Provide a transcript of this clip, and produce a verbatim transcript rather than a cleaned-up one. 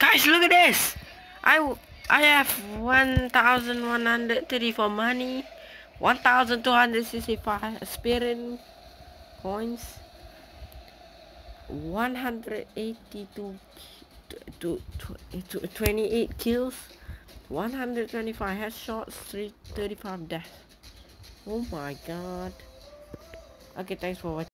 Guys, look at this. I I have one thousand one hundred thirty-four money, one thousand two hundred sixty-five spirit coins, one hundred eighty-two to, to, to twenty-eight kills, one hundred twenty-five headshots, three thirty-five deaths. Oh my god. Okay, thanks for watching.